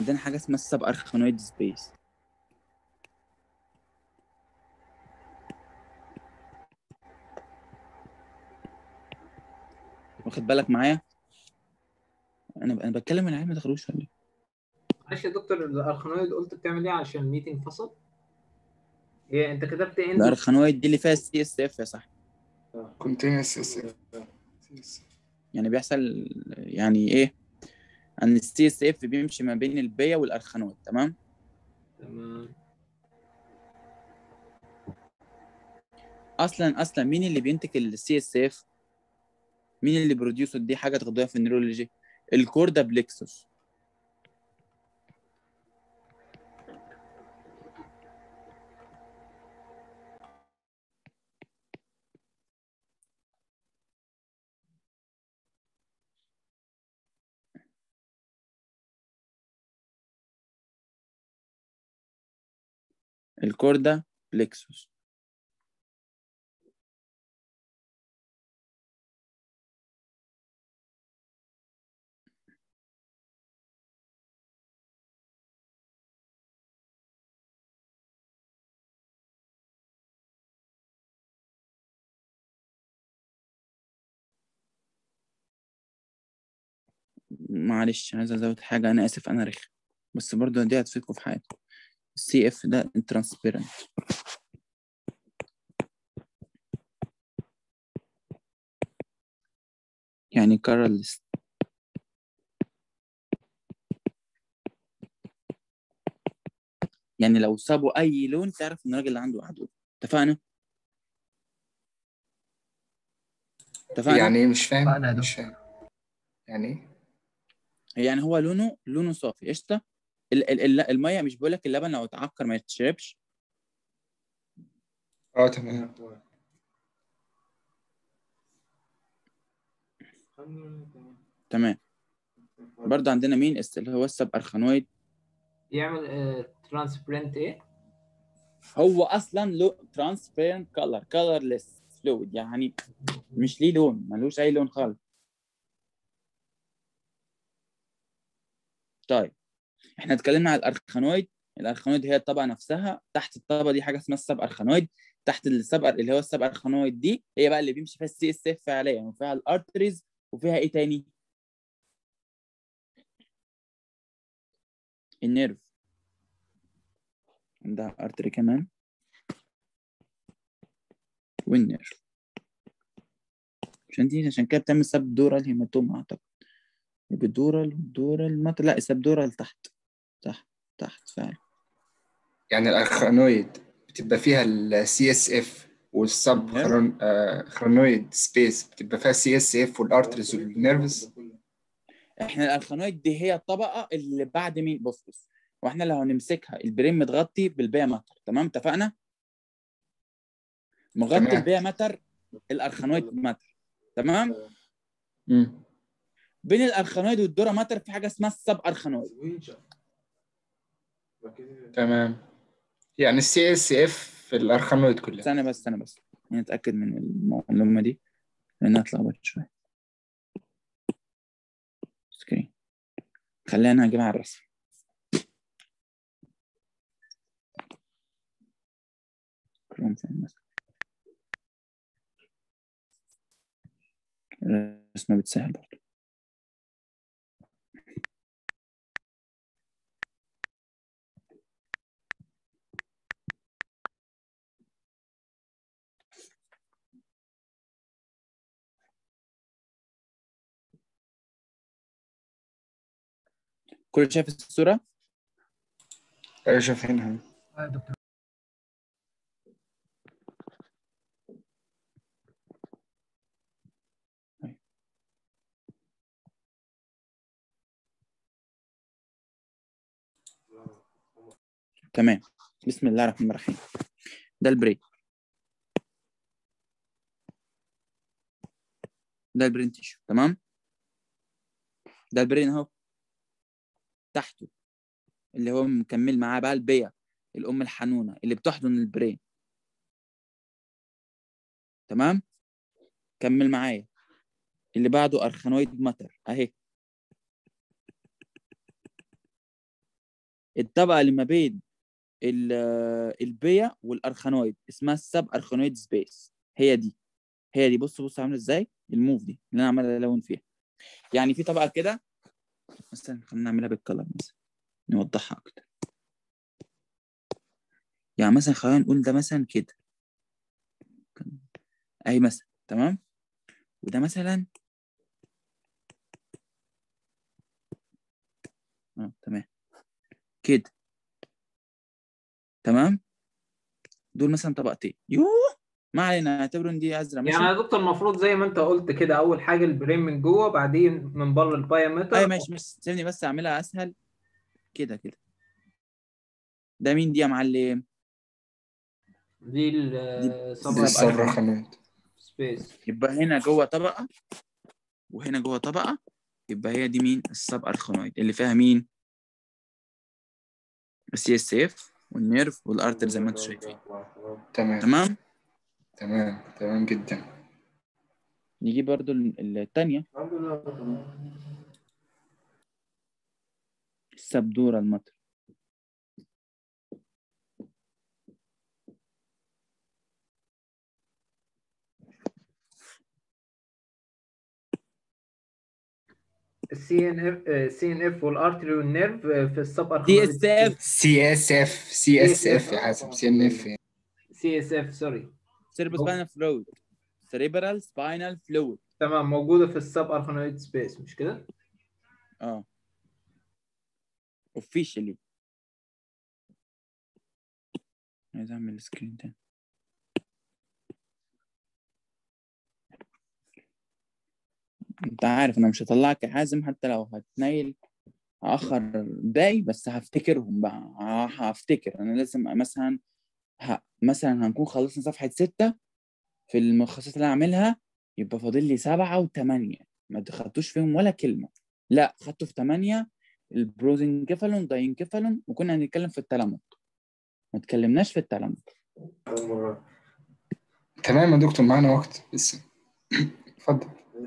عندنا حاجه اسمها السب ارخانويد سبيس. واخد بالك معايا؟ انا بتكلم العيال ما دخلوش ولا ايه؟ معلش يا دكتور، الارخنويد قلت بتعمل ايه عشان الميتنج فصل؟ ايه انت كتبت اندو؟ الارخانويد دي اللي فيها السي اس اف يا صاحبي. كونتينوس اس اف. يعني بيحصل يعني ايه؟ ان السي اس اف بيمشي ما بين البيا والارخانويد. تمام. تمام. اصلا مين اللي بينتج السي اس اف؟ مين اللي بروديوسر؟ دي حاجه تاخدوها في النيورولوجي. الكوردا بليكسوس. الكوردا بليكسوس. معلش عايز ازود حاجه، انا اسف انا رخم، بس برضه دي هتفيدكم في حياتكم. السي اف ده ترانسبيرنت. يعني كارلس. يعني لو سابوا اي لون تعرف ان الراجل اللي عنده عدو. اتفقنا؟ اتفقنا. يعني مش فاهم، فانا يا مش دكتور. فاهم يعني ايه. يعني هو لونه صافي قشطه. الميه، مش بقول لك اللبن لو اتعكر ما يتشربش. اه تمام. تمام. برضه عندنا مين اللي هو السب ارخانويد. يعمل ترانسبرنت ايه؟ هو اصلا له ترانسبيرنت كلرلس فلويد، يعني مش ليه لون، ملوش اي لون خالص. طيب احنا اتكلمنا على الارخانويد. الارخانويد هي الطبقه نفسها، تحت الطبقه دي حاجه اسمها السب ارخانويد. تحت السب اللي هو السب ارخانويد دي هي بقى اللي بيمشي فيها السي اس اف فعليا، وفيها الارتريز، وفيها ايه تاني؟ النيرف. عندها ارتري كمان والنيرف. عشان كده بتعمل سب دورال هيماتوما اعتقد. بالدورال مات، لا سب دورال تحت. تحت. تحت فعلا. يعني الارخانويد بتبقى فيها السي اس اف، والسب النيرف. خرونويد سبيس بتبقى فيها السي اس اف والارترز والنيرفز. احنا الارخانويد دي هي الطبقه اللي بعد مين؟ بص. واحنا لو هنمسكها البرين متغطي بالبيا ماتر. تمام اتفقنا؟ مغطي تمام. البيا ماتر. الارخانويد ماتر. تمام. مم. بين الارخانويد والدورا ماتر في حاجه اسمها السب ارخانويد. تمام. يعني السي اس اف في الارخانويد كلها. استنى بس نتاكد من المعلومه دي لانها اتلخبطت شويه. سكرين. خلينا اجيبها على الرسم. كروم فين مثلا. الرسمه بتسهل برضه. كل شايف الصوره؟ ايوه شايفينها. يا دكتور. تمام. بسم الله الرحمن الرحيم. ده البرين. ده البرين تيشو. تمام. ده البرين اهو. تحته اللي هو مكمل معاه بقى البيا، الام الحنونه اللي بتحضن البرين. تمام. كمل معايا. اللي بعده ارخانويد ماتر اهي. الطبقه اللي ما بين البيا والارخانويد اسمها السب ارخانويد سبيس. هي دي بص عامله ازاي الموف دي اللي انا عمال الون فيها. يعني في طبقه كده مثلا، خلينا نعملها بالكلر مثلا نوضحها اكتر. يعني مثلا خلينا نقول ده مثلا كده اهي مثلا، تمام. وده مثلا تمام كده، تمام. دول مثلا طبقتين، ما علينا، نعتبر ان دي ازرق، يعني ماشي. يا دكتور المفروض زي ما انت قلت كده، اول حاجه البرين من جوه، بعدين من بره اي البايومتر. ماشي، سيبني بس اعملها اسهل كده. ده مين دي يا معلم؟ دي دي دي السب السب الصبر ارخانويد. خانوت. سبيس. يبقى هنا جوه طبقه وهنا جوه طبقه، يبقى هي دي مين؟ السب ارخانويد اللي فيها مين؟ السي اس اف والنيرف والارتر زي ما انتم شايفين. تمام تمام. تمام تمام جدا. نجيب برضو الثانيه، السبدوره المطر. السي ان اف والارتري والنيرف في السب سي ارخانويد. اس اف، سي اس اف يا حسب سي ان اف. سي اس اف سوري. سيربو سباينال فلويد، سيريبرال سباينال فلويد. تمام، موجوده في السب ارخانويد سبيس، مش كده؟ اه اوفيشلي. عايز اعمل سكرين تاني. انت عارف انا مش هطلعك يا حازم حتى لو هتنيل هاخر باقي، بس هفتكرهم بقى. هفتكر انا لازم مثلا مثلا هنكون خلصنا صفحة 6 في الملخصات اللي هعملها، يبقى فاضل لي 7 و8 ما خدتوش فيهم ولا كلمة. لا خدته في 8، البروزنكيفالون داينكيفالون، وكنا هنتكلم في التلامك، ما اتكلمناش في التلامك. تمام يا دكتور، معانا وقت لسه. اتفضل.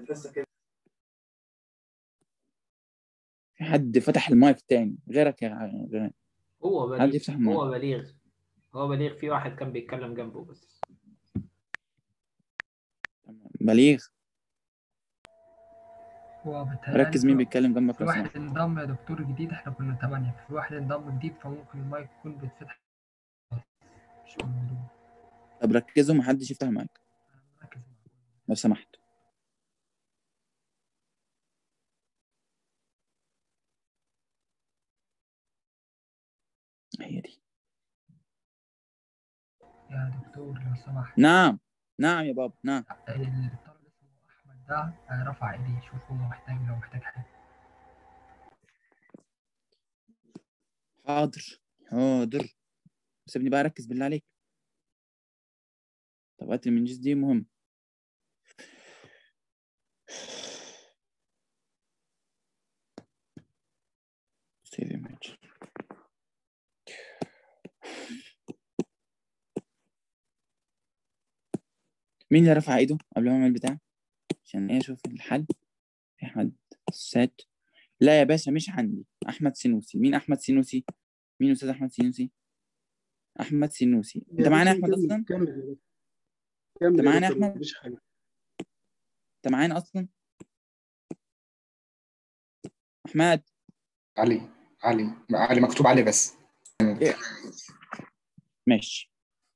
في حد فتح المايك تاني غيرك يا غيرك؟ هو حد بليغ، يفتح المايك. هو بليغ في واحد كان بيتكلم جنبه بس. بليغ، هو بيتهيألي ركز مين بيتكلم جنبك في لو واحد سمحت. انضم يا دكتور جديد، احنا كنا 8، في واحد انضم جديد فممكن المايك يكون بيتفتح مش الموضوع. طب ركزوا محدش يفتح المايك انا مركز معاكم. لو سمحت. هي دي. يا دكتور لو سمحت. نعم نعم يا بابا نعم. الطالب اسمه احمد ده رفع ايديه، شوف هو محتاج، لو محتاج حاجه. حاضر حاضر، سيبني بقى اركز بالله عليك. طب قتل من جيس دي مهم. سيف ايمج. مين اللي رفع ايده قبل ما اعمل بتاع عشان ايه اشوف الحل؟ احمد سات. لا يا باشا مش عندي احمد سينوسي. مين احمد سينوسي؟ مين استاذ احمد سينوسي؟ احمد سينوسي انت يا معانا يا باشا احمد كمل اصلا؟ كمل يا دكتور. انت كمل يا معانا يا دكتور، احمد؟ مفيش حاجة. انت معانا اصلا احمد؟ علي مكتوب علي بس. إيه؟ ماشي.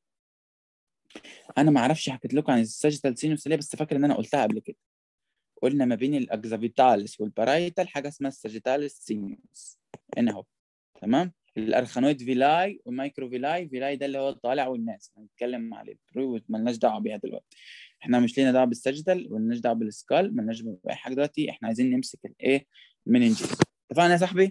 انا ما اعرفش حكيت لكم عن الساجيتال سينوس ليه، بس فاكر ان انا قلتها قبل كده. قلنا ما بين الاكزافيتاليس والبارايتال حاجه اسمها الساجيتاليس سينوس هنا اهو، تمام. الارخانويد فيلاي والمايكرو فيلاي. فيلاي ده اللي هو الطالع والناس، هنتكلم على البرو مالناش دعوه بيها دلوقتي. احنا مش لينا دعوه بالساجيتال ومالناش دعوه بالسكال، مالناش دعوه باي حاجه دلوقتي. احنا عايزين نمسك الايه؟ المننجيز. اتفقنا يا صاحبي؟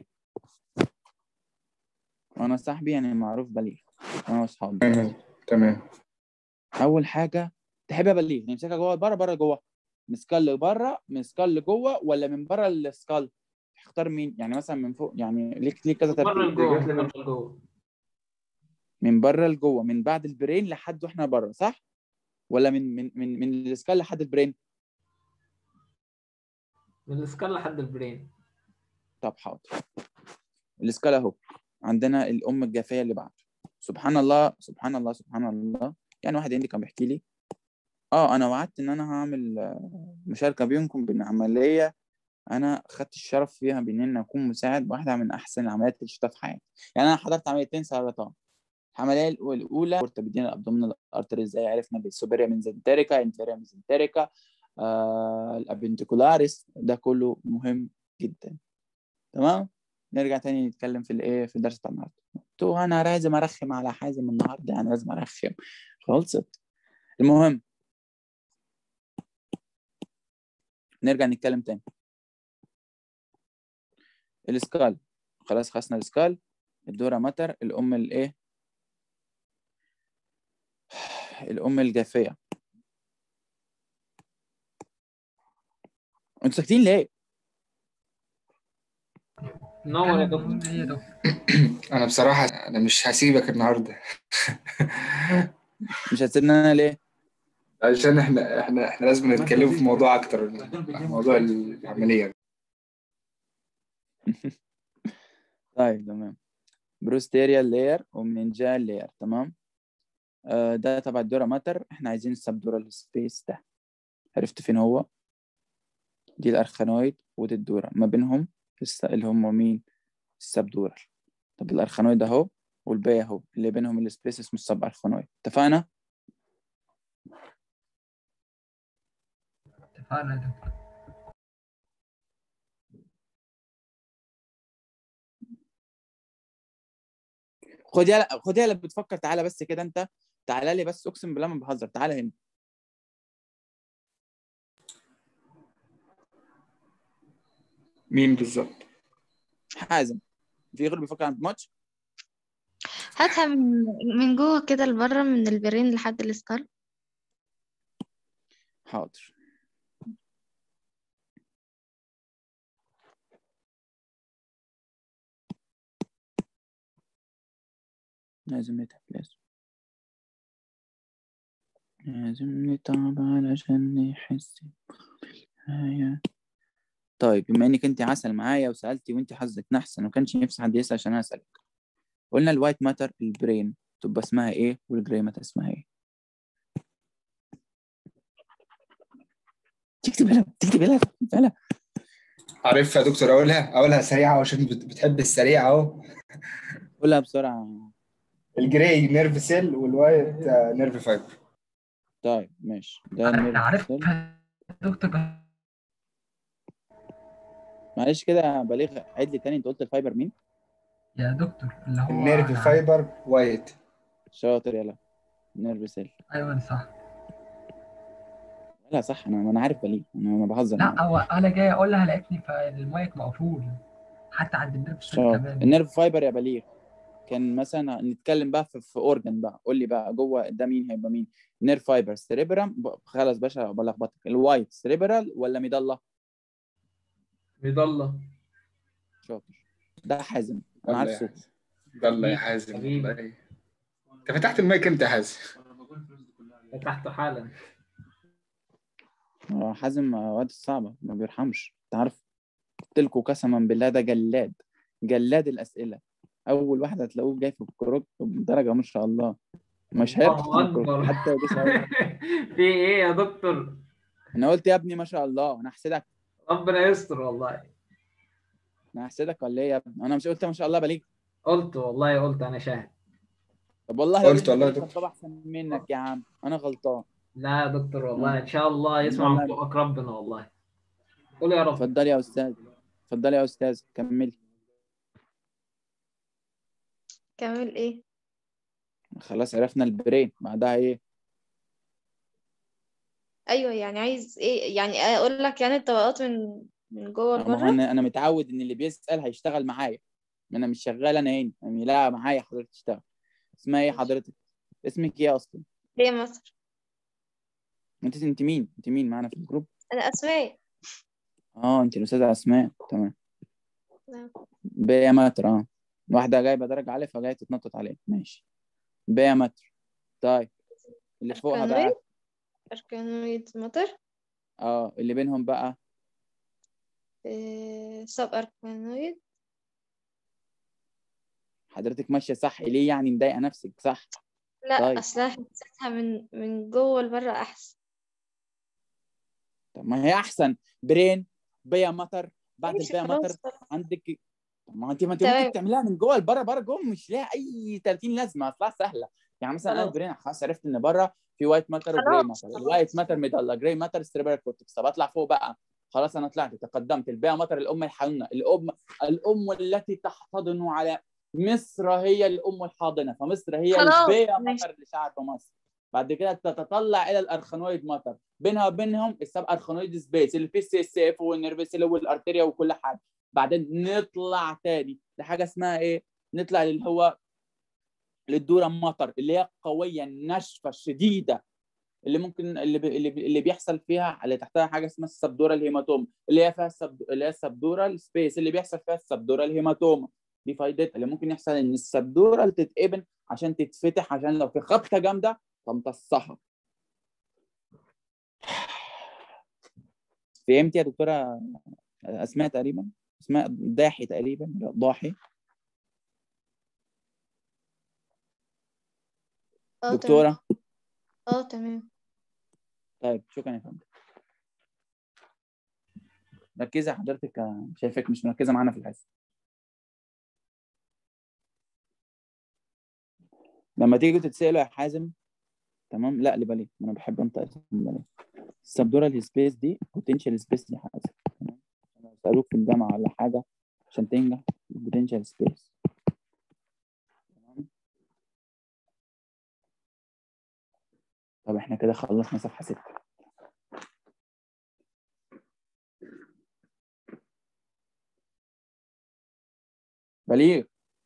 وانا صاحبي يعني معروف بليغ، انا واصحابي. تمام تمام. اول حاجه تحب بليغ نمسكها جوه بره بره جوه؟ من سكال لبره، من سكال لجوه، ولا من بره السكال؟ تختار مين؟ يعني مثلا من فوق، يعني ليك كذا بره ترتيب. لجوه، بره لجوه. من بره لجوه، من بعد البرين لحد واحنا بره، صح؟ ولا من السكال لحد البرين؟ من السكال لحد البرين. طب حاضر. السكال اهو، عندنا الام الجافيه اللي بعده. سبحان الله سبحان الله سبحان الله. يعني واحد عندي كان بيحكي لي انا وعدت ان انا هعمل مشاركه بينكم بالعمليه، انا خدت الشرف فيها بان انا اكون مساعد واحده من احسن العمليات اللي شفتها في حياتي. يعني انا حضرت عمليتين سرطان. العمليه الاولى مرتبطين الابدومينال ارتري، ازاي عرفنا بالسوبيريا ميزنتريكا، انفيريا ميزنتريكا، الابنتيكولاريس، ده كله مهم جدا. تمام. نرجع تاني نتكلم في الايه في الدرس بتاع النهارده. انا لازم ارخم على حازم النهارده، انا لازم ارخم. خلصت. المهم نرجع نتكلم تاني. الاسكال، خلاص خلصنا الاسكال. الدورة ماتر، الام الايه، الام الجافيه. انتوا ساكتين ليه؟ نور يا نتكلم دكتور. بنقول ايه يا دكتور؟ انا بصراحة انا مش هسيبك النهاردة. مش هتسيبني انا ليه؟ عشان احنا لازم نتكلم في موضوع اكتر، موضوع العملية. طيب تمام. بروستيريال لاير ومننجال لاير. تمام. ده تبع الدورة ماتر. احنا عايزين السبدورال سبيس ده. عرفت فين هو؟ دي الارخانويد ودي الدورة، ما بينهم اللي هم مين؟ السبدورال. طب الارخانويد اهو والباقي اهو، اللي بينهم السبيس اسمه السب ارخانويد. اتفقنا؟ اتفقنا يا دكتور. خد يلا بتفكر. تعالى بس كده انت، تعالى لي بس، اقسم بالله ما بهزر. تعالى هنا. مين بالظبط؟ حازم. في غير بيفكر عن الماتش؟ هاتها من جوه كده لبره، من البرين لحد السكال. حاضر. لازم نتعب، لازم نتعب علشان نحس بالنهاية. طيب بما انك انت عسل معايا وسألتي وانت حظك نحس، انا ما كانش نفسي حد يسأل عشان انا اسألك. قلنا الوايت ماتر البرين تبقى اسمها ايه والجراي ماتر اسمها ايه؟ تكتب لها. عارفها يا دكتور، اقولها سريعة عشان بتحب السريع اهو. قولها بسرعة. الجراي نيرف سيل والوايت نيرف فايبر. طيب ماشي. ده انا النيرف سيل. عارفها يا دكتور. معلش كده بليغ، عيد لي تاني. انت قلت الفايبر مين؟ يا دكتور اللي هو النيرف انا عارف. فايبر وايت. شاطر يلا. نيرف سيل. ايوه صح. لا صح، انا عارف بليغ، انا بهزر معاك. لا هو انا جاي اقول لها لقيتني فالمايك مقفول حتى عند النيرف سيل شاطر. كمان. النيرف فايبر يا بليغ. كان مثلا نتكلم بقى في اورجن بقى. قول لي بقى جوه ده مين هيبقى مين؟ نير فايبر سيريبرام. خلاص باشا بلخبطك. الوايت سيريبرال ولا ميدالة؟ ميضلة. شاطر. ده حازم، انا يلا عارف يا صوته. حازم، يلا يا حازم حبيبي. والله. انت فتحت المايك امتى يا حازم؟ فتحته حالا. حازم واد الصعبة ما بيرحمش، انت عارف. قلت لكم قسما بالله ده جلاد، جلاد الأسئلة. أول واحد هتلاقوه جاي في الكروك بدرجة ما شاء الله، مش هيرحم الله الكروك أكبر. حتى لو جه أول. في إيه يا دكتور؟ أنا قلت يا ابني ما شاء الله، أنا هحسدك. ربنا يستر والله. أنا هحسدك ولا إيه يا ابني؟ أنا مش قلت ما شاء الله بليغ؟ قلت والله، قلت أنا شاهد. طب والله لو قلت ابنك والله يا جاي دكتور. خطاب أحسن منك يا عم، أنا غلطان. لا يا دكتور والله، إن شاء الله يسمع من والله. بقك ربنا والله. قول يا رب. اتفضلي يا أستاذ، اتفضلي يا أستاذ كملي. كمل ايه؟ خلاص عرفنا البرين، بعدها إيه؟ ايوه يعني عايز ايه؟ يعني اقول لك يعني الطبقات من جوه ما هو لبره. أنا متعود إن اللي بيسأل هيشتغل معايا. ما أنا مش شغال أنا هنا يعني، لا معايا حضرتك تشتغل. اسمها إيه حضرتك؟ اسمك إيه أصلا؟ هي مصر. انت مين؟ انت مين معانا في الجروب؟ انا اسماء. انت الاستاذه اسماء. تمام. نعم. بيا متر. واحده جايبه درجه عاليه فجايه تتنطط عليه. ماشي. بيا متر. طيب اللي فوقها اركانويد. بقى؟ اركانويد مطر. اللي بينهم بقى؟ سب اركانويد. حضرتك ماشيه صح، ليه يعني مضايقه نفسك؟ صح. لا طيب اصلا حسيتها من جوه لبره احسن. طب ما هي احسن. برين، بيا مطر، بعد ماشي البيا مطر خلاص خلاص. عندك. طب ما انت ممكن تمام تعمليها من جوه لبره، بره جوه مش ليها اي 30 لازمه، اصلها سهله. يعني مثلا انا خلاص البرين خلاص عرفت ان بره في وايت ماتر وجراي خلاص ماتر، الوايت خلاص. ماتر ميدالا، جراي ماتر سيريبرال كورتكس. طب اطلع فوق بقى. خلاص انا طلعت تقدمت. البيا ماتر الام الحنونه، الام التي تحتضن على مصر، هي الام الحاضنه، فمصر هي خلاص البيا ماشي. ماتر لشعب مصر. بعد كده تتطلع الى الارخنويد ماتر، بينها وبينهم السب ارخنويد سبيس اللي فيه السي اس اف والنيرفس والارتيريا وكل حاجه. بعدين نطلع تاني لحاجه اسمها ايه؟ نطلع اللي هو للدوره مطر، اللي هي قويه الناشفه الشديده، اللي ممكن اللي بيحصل فيها، اللي تحتها حاجه اسمها السبدورال هيماتوم، اللي هي فيها اللي هي السبدورال سبيس اللي بيحصل فيها السبدورال هيماتوم. دي فايدتها، اللي ممكن يحصل ان السبدورال تتقبل عشان تتفتح، عشان لو في خبطه جامده تمتصها. فهمت يا دكتوره اسماء تقريبا؟ اسماء ضاحي تقريبا، لا ضاحي. اه تمام. دكتوره اه تمام. طيب شكرا يا فندم. ركزي حضرتك، شايفك مش مركزه معانا في الحصه. لما تيجوا تتسالوا يا حازم، تمام، لا لبالي، انا بحب انطق اسم بالي. السبدورال سبيس دي بوتنشال سبيس دي حازم، تمام. لما يسالوك في الجامعه ولا حاجه عشان تنجح، البوتنشال سبيس. طب احنا كده خلصنا صفحه 6. بليغ،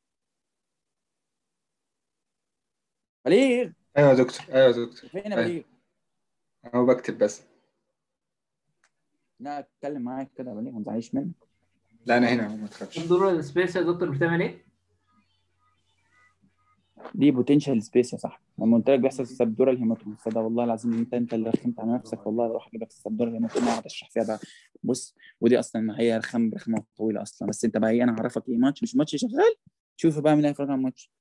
بليغ، ايوه يا دكتور، ايوه يا دكتور. فين يا ايوه، بليغ؟ انا بكتب بس. لا اتكلم معاك كده يا بليغ، ما تزعليش مني. لا انا هنا ما تخافش. الدور سبيس يا دكتور بتعمل ايه؟ دي بوتنشال سبيس يا صاحبي، لما قلت لك بيحصل السبدورال هيماتوم، ده والله العظيم انت اللي رخمت على نفسك، والله اروح اجيب لك السبدورال هيماتوم واقعد اشرح فيها بقى. بص، ودي اصلا هي رخمه طويله اصلا، بس انت بقى ايه، انا هعرفك ايه ماتش مش ماتش شغال. شوف بقى مين هيفرج على الماتش.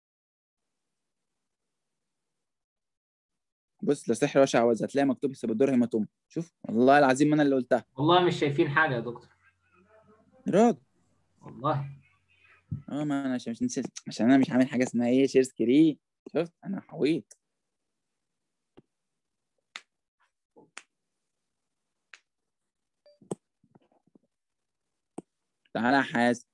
بص، لا سحر ولا شعوذه، هتلاقي مكتوب السبدورال هيماتوم. شوف والله العظيم انا اللي قلتها. والله مش شايفين حاجه يا دكتور. راجل، والله ما انا عشان انا مش عامل حاجه اسمها ايه شير سكرين. شفت انا حويت. تعالى يا حازم.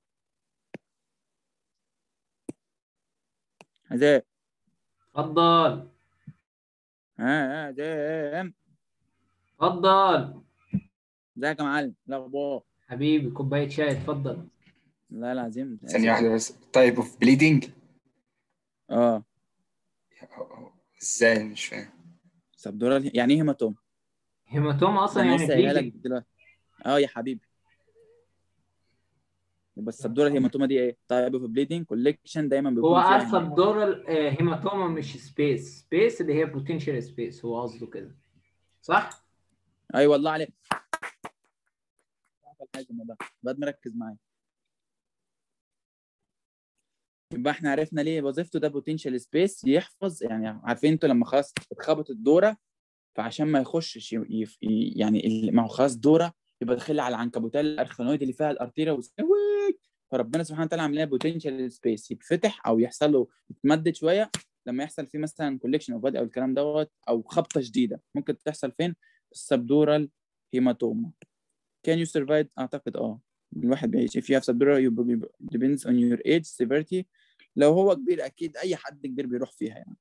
حازم، اتفضل. حازم، اتفضل ازيك يا معلم؟ إيه الاخبار؟ حبيبي، كوبايه شاي، اتفضل. لا العظيم ثانية اسف. واحدة بس. تايب اوف بليدنج؟ اه ازاي؟ مش فاهم. سبدورال يعني ايه هيماتوم؟ هيماتوما ده اصلا انا يعني لسه قايلها لك بليدنج. دلوقتي. اه يا حبيبي، بس السبدورال هيماتوما دي ايه؟ طيب في بليدنج كوليكشن دايما هو بيكون فيها قال هنا. سبدورال هيماتوما مش سبيس اللي هي بوتنشال سبيس، هو قصده كده صح؟ اي والله عليك. الحازم ده بعد مركز معايا. يبقى احنا عرفنا ليه وظيفته، ده بوتنشال سبيس يحفظ، يعني عارفين انتوا لما خلاص اتخبط الدوره، فعشان ما يخشش يعني ما هو خلاص دوره، يبقى داخل على العنكبوتال الارخنويد اللي فيها الارتيريا فربنا سبحانه وتعالى عامل لها بوتنشال سبيس يتفتح او يحصل له يتمدد شويه لما يحصل فيه مثلا كوليكشن اوف بادي او الكلام دوت، او خبطه شديده ممكن تحصل فين؟ السبدورال هيماتوما. Can you survive؟ اعتقد الواحد بيعيش if you have subdural depends on your age severity. لو هو كبير اكيد اي حد كبير بيروح فيها يعني.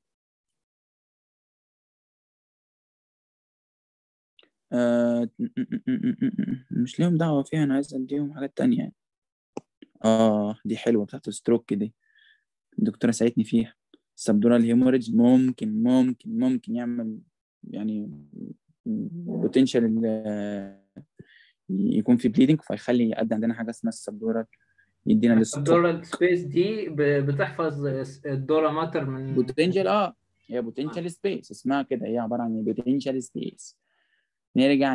مش ليهم دعوة فيها، أنا عايز أديهم حاجات تانية يعني. دي حلوة بتاعت الستروك دي، الدكتورة ساعدتني فيها. السبدورال هيموريدج ممكن يعمل يعني بوتنشال يكون في بليدنج، فيخلي يؤدي عندنا حاجة اسمها السبدورال، يدينا الستروك. السبدورال سبيس دي بتحفظ الدورة ماتر من بوتنشال هي بوتنشال سبيس اسمها كده، هي عبارة عن بوتنشال سبيس. نرجع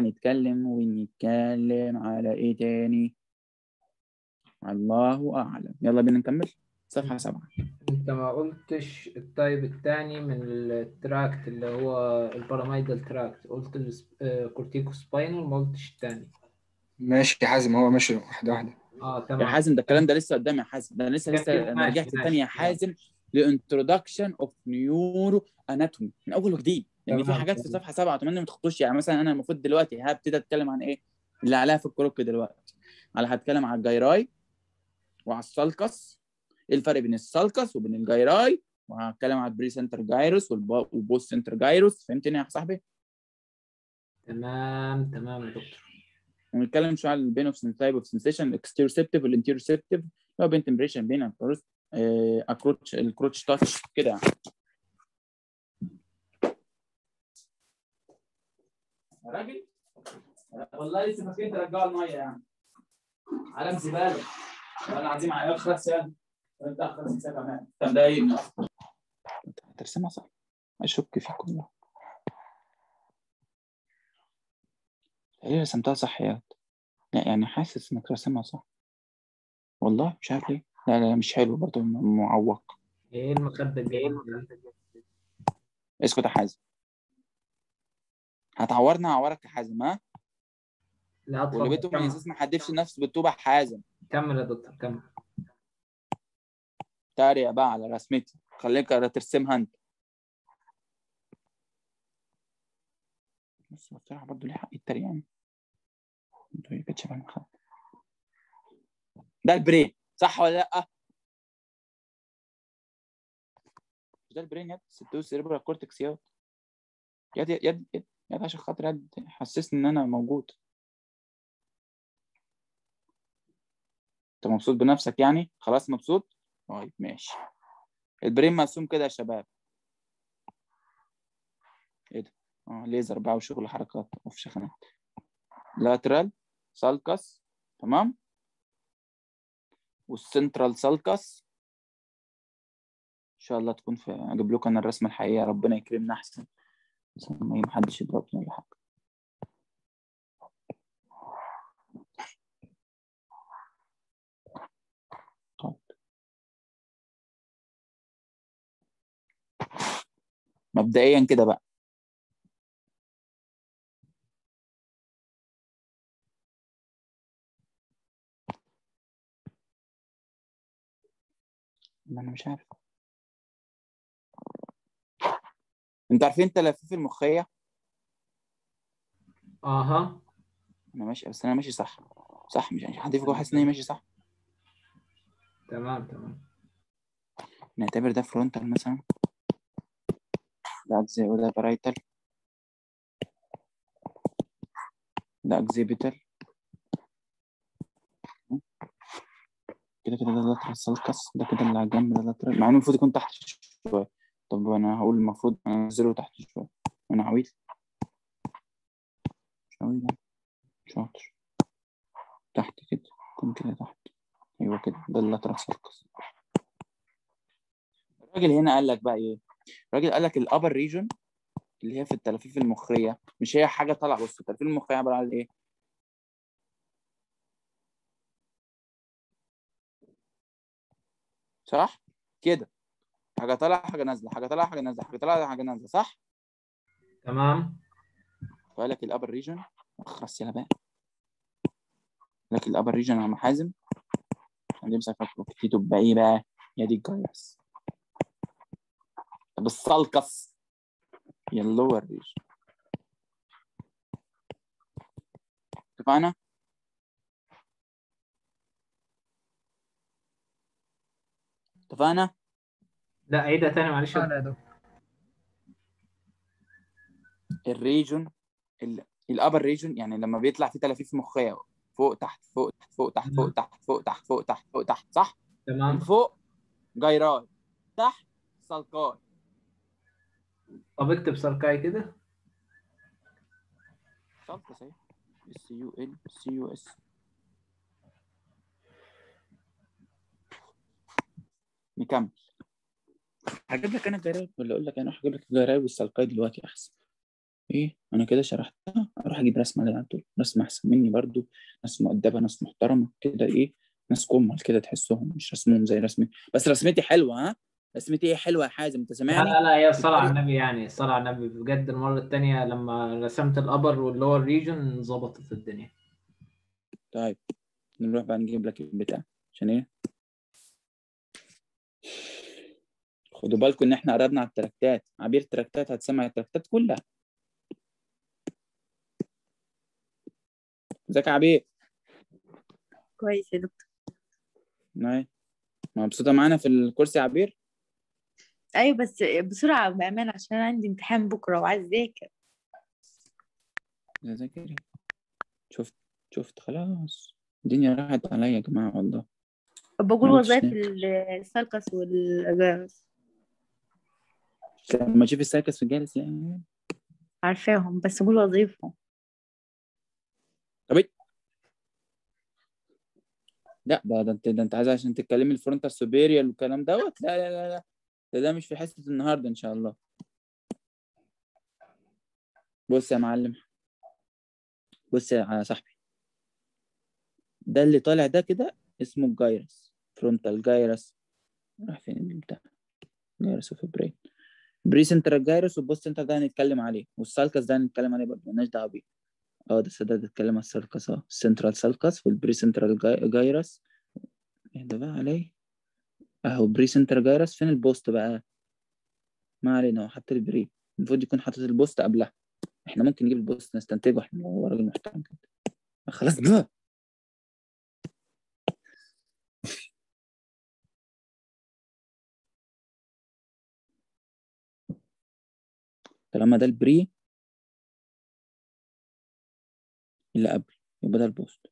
ونتكلم على ايه تاني؟ الله اعلم. يلا بينا نكمل. صفحه 7. انت ما قلتش التايب التاني من التراكت اللي هو الباراميدال تراكت، قلت الكورتيكو سباينال، ما قلتش التاني. ماشي يا حازم، هو ماشي واحدة واحدة. يا تمام. حازم ده الكلام ده لسه قدامي يا حازم، ده انا لسه كده انا ماشي رجعت ماشي تاني يا حازم لانترودكشن اوف نيورو اناتومي من اول وجديد، لان في تمام. حاجات في صفحه 7 و8 ما تخطوش. يعني مثلا انا المفروض دلوقتي هبتدي اتكلم عن ايه اللي عليها في الكروك دلوقتي. هتكلم على الجيراي وعلى السالكس، ايه الفرق بين السالكس وبين الجيراي، وهتكلم على البري سنتر جايروس والبوست سنتر جايروس. فهمتني يا صاحبي؟ تمام تمام يا دكتور. ونتكلم شويه على البين اوف تايب اوف سنسيشن، الاكستيروسيبتيف والانتيروسيبتيف، لو بين تمبريشن بين اكروتش الكروتش تاتش كده يعني. يا راجل والله لسه فاكرين ترجعوا الميه يعني، علم زباله والله العظيم. على اخر سنه انت اخر سنه كمان انت مضايقني. انت هترسمها صح؟ اشك فيك والله. ليه رسمتها صح يا لا يعني حاسس انك رسمها صح والله، مش عارف ليه. لا لا مش حلو برضه، معوق. ايه المخدة الجميلة دي؟ اسكت يا حازم، هتعورنا هعورك يا حازم. ها لا واللي اتفضل بيته من كمل. الاساس ما حدفش نفسه بالطوبه حازم. كمل يا دكتور كمل. تاريق بقى على رسمتي، خليك ترسمها انت. بس بصراحه برضه ليه حق التريق يعني. انتوا كانت شبه المخدة. ده البرين صح ولا لا؟ ده البرين يد ستوس سيريبرال كورتكس يد يد يد يد يد عشان خاطر يد حسسني ان انا موجود. انت مبسوط بنفسك يعني؟ خلاص مبسوط؟ طيب ماشي. البرين مرسوم كده يا شباب. ايه ده؟ ليزر بقى وشغل حركات وفي شخنات. لاترال سالكس تمام، والسنترال سالكس ان شاء الله تكون في. اجيب لكم انا الرسمه الحقيقيه، ربنا يكرمنا احسن عشان ما حدش يضربني ولا حاجه. طيب مبدئيا كده بقى، انا مش عارف. انتوا عارفين تلفيف المخيه؟ اها انا ماشي، بس انا ماشي صح صح؟ مش حد فيكم حاسس ان انا ماشي صح؟ تمام تمام. نعتبر ده فرونتال مثلا، ده اكزي وده بارايتال، ده اكزيبيتال كده كده، ده لاترال سالكس، ده كده اللي على الجنب ده لاترال، مع انه المفروض يكون تحت شويه. طب انا هقول المفروض انزله تحت شويه. انا عويل مش عويل يعني. شاطر. تحت كده، يكون كده تحت. ايوه كده، ده اللاترال سالكس. الراجل هنا قال لك بقى ايه؟ الراجل قال لك الابر ريجون اللي هي في التلفيف المخيه، مش هي حاجه طالعه. بص التلفيف المخيه عباره عن ايه؟ صح كده، حاجه طالعه حاجه نازله، حاجه طالعه حاجه نازله، حاجه طالعه حاجه نازله، صح؟ تمام. فقال لك الابر ريجون، اخرس يلا بقى. لك الابر ريجون يا محازم هنمسك في تبقى ايه بقى؟ يا دي الجايرس. طب السالكس هي اللور ريجون. اتفقنا؟ اتفقنا؟ لا عيدها تاني معلش. لا يا دكتور. الريجون الابر ريجون يعني لما بيطلع فيه تلافيف مخيه، فوق تحت فوق تحت فوق تحت فوق تحت فوق تحت فوق تحت فوق تحت، صح؟ تمام. الفوق جيراي، تحت سالكاي. طب اكتب سركاي كده. سالكس اهي، SULCUS. نكمل. هجيب لك انا الجيراي ولا اقول لك انا هجيب لك الجيراي والسالكاي دلوقتي احسن؟ ايه انا كده شرحتها، اروح اجيب رسمه على طول، رسمه احسن مني برضو، ناس مؤدبه ناس محترمه كده، ايه ناس كمل كده تحسهم مش رسمهم زي رسمي، بس رسمتي حلوه. ها، رسمتي ايه حلوه يا حازم، انت لا سامعني؟ لا لا، هي الصلاة على الطريق. النبي، يعني الصلاة على النبي بجد. المرة التانية لما رسمت الأبر واللور ريجن ظبطت الدنيا. طيب نروح بقى نجيب لك البتاع عشان ايه. خدوا بالكم ان احنا قربنا على التراكتات. عبير التراكتات هتسمع التراكتات كلها. ازيك يا عبير؟ كويس يا دكتور. ناي. مبسوطه معانا في الكورس يا عبير؟ ايوه بس بسرعه بامانه عشان أنا عندي امتحان بكره وعايز اذاكر. ذاكري. شفت شفت خلاص. الدنيا راحت عليا يا جماعه والله. بقول ما قلتش وظائف ليه. السالكس والجرس. لما تشوف السايكس في الجالس يعني. عارفاهم بس بقول وظيفهم. طب لا، ده انت عايز عشان تتكلمي الفرونتال سوبيريور والكلام دوت. لا لا لا لا، ده مش في حصه النهارده ان شاء الله. بص يا معلم، بص يا صاحبي، ده اللي طالع ده كده اسمه الجايرس، فرونتال جايرس. راح فين البتاع؟ جايرس اوف برين. بري سنترال جايرس والبوست سنتر ده هنتكلم عليه، والسالكس ده هنتكلم عليه برضه، مالناش دعوه بيه. اه ده السادات بيتكلم على السالكس، السنترال سالكس والبري سنترال جايرس. اهدى بقى عليه. اهو بري سنترال جايرس. فين البوست بقى؟ ما علينا، هو حط البري، المفروض يكون حاطط البوست قبلها. احنا ممكن نجيب البوست نستنتجه احنا لو هو راجل محترم كده. خلاص بقى. طالما ده البري اللي قبل، يبقى ده البوست.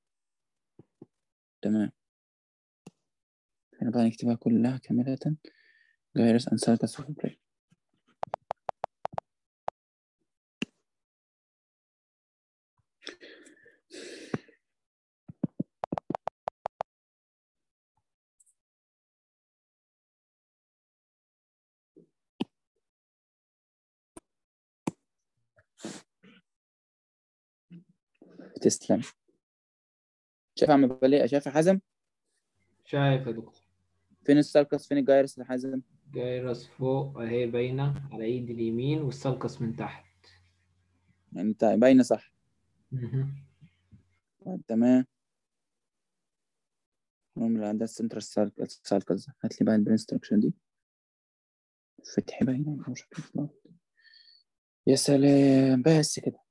تمام. هنا بقى نكتبها كلها كاملة. جايرس and sulcus of the brain. تسلم. شايف عم بلاقي، شايف يا حازم؟ شايف يا دكتور. فين السالكس، فين الجايرس يا حازم؟ جايرس فوق اهي باينة على ايدي اليمين، والسلقس من تحت. يعني انت باينه صح. مهم. طيب تمام. المهم اللي عندها السنترال سالكس، هات لي بقى البرين ستراكشن دي. فتحي باينه مش عارف. يا سلام، بس كده.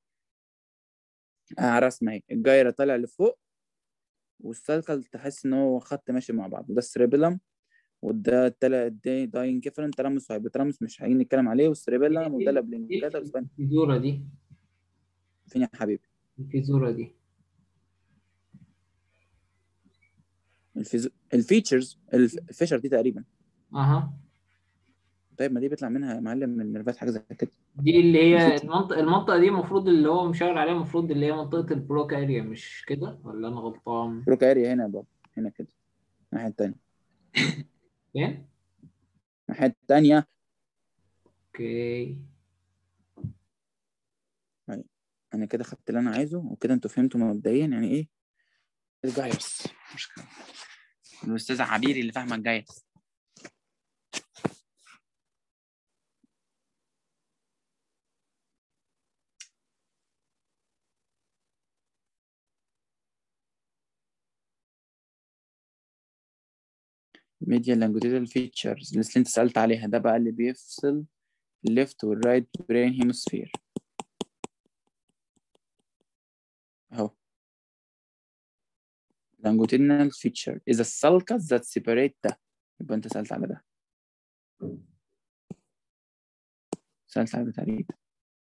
رسمه اهي، الجايره طالع لفوق، والسالكل تحس ان هو خط ماشي مع بعض، وده السريبيلم، وده التلا دي داين كيفرن تلامس وهايبوتلامس مش هنيجي نتكلم عليه، والسريبيلم وده ايه لابلينجاتا وسبان. الفيزورة دي؟ فين يا حبيبي؟ الفيزورة دي الفيتشرز الفيشر دي تقريبا. اها. طيب ما دي بيطلع منها يا معلم من النيرفات حاجه زي كده. دي اللي هي الفيتشر المنطقة دي المفروض اللي هو مشاور عليها، المفروض اللي هي منطقة البروك اريا، مش كده ولا انا غلطان؟ بروك اريا هنا يا بابا، هنا كده الناحيه التانيه. فين؟ الناحيه التانيه. اوكي. طيب. انا كده خدت اللي انا عايزه، وكده انتوا فهمتوا مبدئيا يعني ايه الجايرس. مشكله الاستاذ عبيري اللي فاهمه الجايرس. ميديال لانجوتيدال فيتشرز اللي انت سألت عليها، ده بقى اللي بيفصل الليفت والرايت برين هيموسفير اهو. longitudinal feature is a sulcus that separate ده. يبقى انت سألت على ده، سألت على ده تقريبا.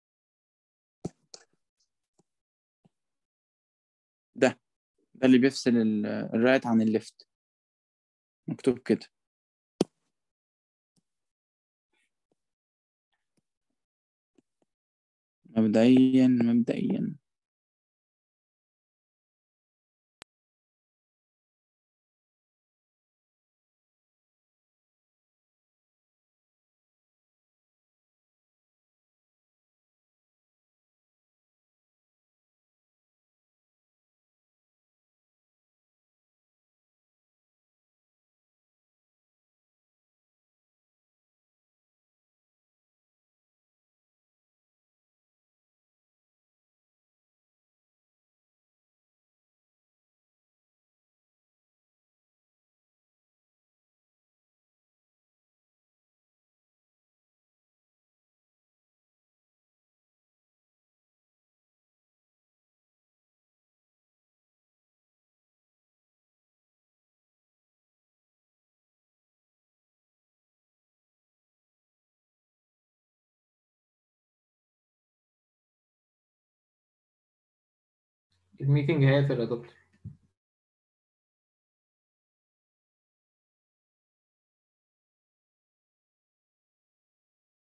ده اللي بيفصل الرايت عن الليفت، مكتوب كده. مبدئيا الميتنج هيقفل يا دكتور.